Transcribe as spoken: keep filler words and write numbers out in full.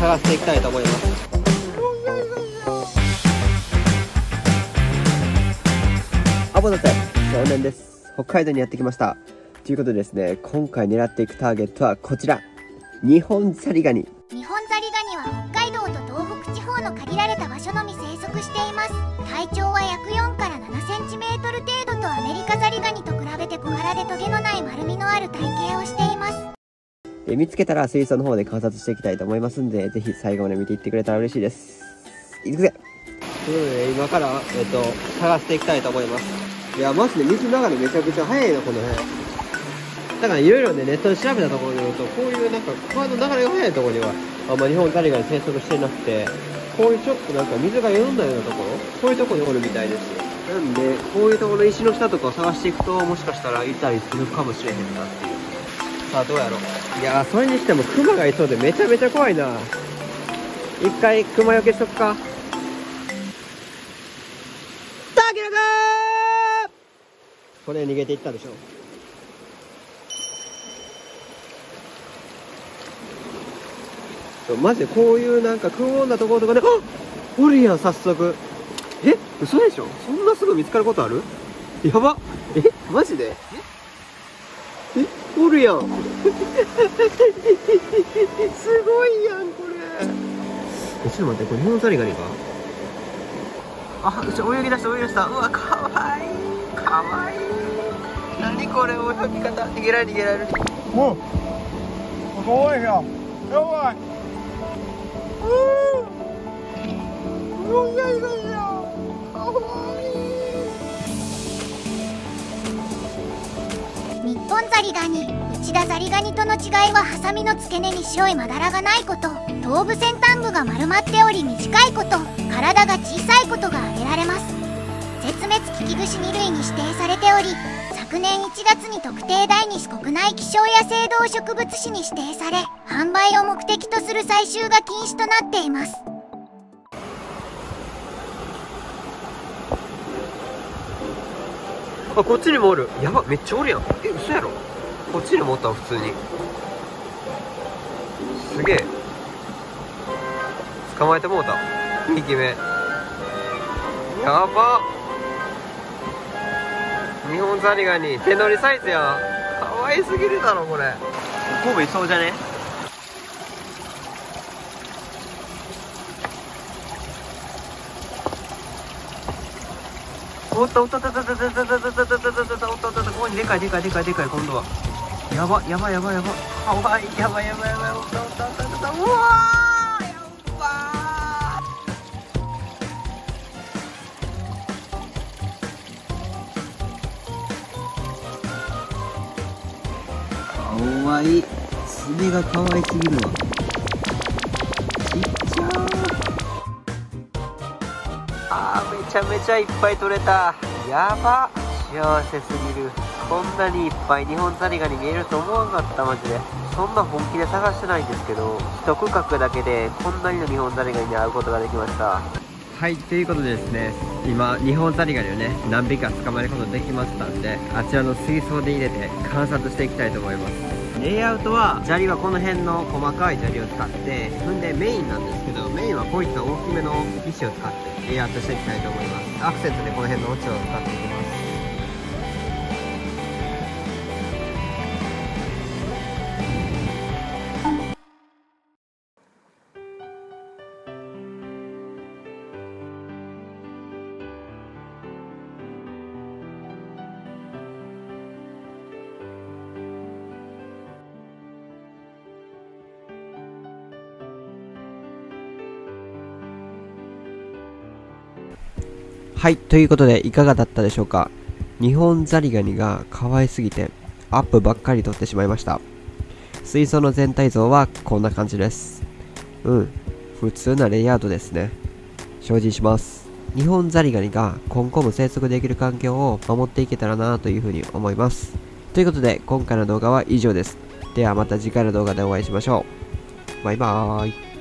探していきたいと思います。アボダセ少年です。北海道にやってきました。ということでですね、今回狙っていくターゲットはこちら、ニホンザリガニ。 ニホンザリガニは北海道と東北地方の限られた場所のみ生息しています。体長は約よんからななセンチメートル程度とアメリカザリガニと比べて小柄でトゲのない丸みのある体型をしています。 で見つけたら水槽の方で観察していきたいと思いますんで、ぜひ最後まで見ていってくれたら嬉しいです。いくぜ。ということで今から、えっと、探していきたいと思います。いやマジで水の流れめちゃくちゃ速いなこの辺。だからいろいろねネットで調べたところによると、こういうなんか川の流れが速いところにはあんま日本ザリガニ生息してなくて、こういうちょっとなんか水が緩んだようなところ、こういうところにおるみたいです。なんでこういうところの石の下とかを探していくと、もしかしたらいたりするかもしれへんなっていう。さあどうやろう。いやーそれにしてもクマがいそうでめちゃめちゃ怖いな。一回クマよけしとくか。タケルくん、これ逃げていったでしょ。マジでこういうなんか空穏なところとかで、あっおるやん早速。え嘘でしょ。そんなすぐ見つかることある。やば。えマジでええおるやんすごいやんこれ。えちょっと待って、これ日本ザリガニか。あちょ泳ぎ出した泳ぎ出した。うわかわいいかわいい。何これ泳ぎ方。逃げられ逃げられる。 もうすごいやん。やばい。うん。日本ザリガニや。かわいい。 日本ザリガニ、内田ザリガニとの違いはハサミの付け根に白いまだらがないこと、頭部先端部が丸まっており短いこと、体が小さいことが挙げられます。絶滅危惧種に類に指定されており、昨年いちがつに特定第二種国内希少野生動植物種に指定され、販売を目的とする採集が禁止となっています。 あこっちにもおる。やばめっちゃおるやん。え嘘やろ。こっちにもおったわ普通に。すげえ捕まえてもうたにきめ。やば日本ザリガニ手乗りサイズやん。かわいすぎるだろこれ。神戸いそうじゃね。おっとおっとおっとおっとおっとおっとおっとおっとおっとおっとおっとおっとおっとおっと、ここにでかいでかいでかいでかい。今度はやばやばやばやばかわいい。やばやばやばおっとおっとおっとおっと。うわーやばー。かわいい。爪がかわいすぎるわ。ちっちゃー。あーめちゃめちゃいっぱい取れた。やば幸せすぎる。こんなにいっぱい日本ザリガニ見えると思わなかったマジで。そんな本気で探してないんですけど、一区画だけでこんなにの日本ザリガニに会うことができました。はい、ということでですね、今日本ザリガニをね何匹か捕まえることできましたんで、あちらの水槽で入れて観察していきたいと思います。レイアウトは砂利はこの辺の細かい砂利を使って、踏んでメインなんですけど、メインはこういった大きめの石を使ってレイアウトしていきたいと思います。アクセントでこの辺のオチを使っていきます。はい、ということでいかがだったでしょうか。日本ザリガニが可愛すぎてアップばっかり撮ってしまいました。水槽の全体像はこんな感じです。うん、普通なレイアウトですね。精進します。日本ザリガニが今後も生息できる環境を守っていけたらなというふうに思います。ということで今回の動画は以上です。ではまた次回の動画でお会いしましょう。バイバーイ。